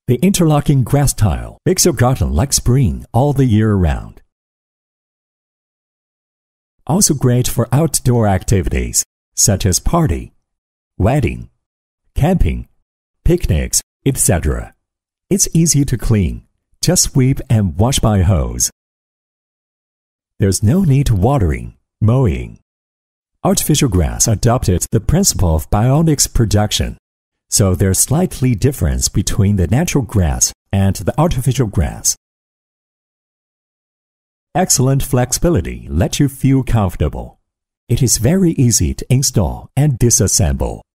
The interlocking grass tile makes your garden like spring all the year round. Also great for outdoor activities such as party, wedding, camping, picnics, etc. It's easy to clean. Just sweep and wash by hose. There's no need to watering, mowing. Artificial grass adopted the principle of bionics production, so there's slightly difference between the natural grass and the artificial grass. Excellent flexibility lets you feel comfortable. It is very easy to install and disassemble.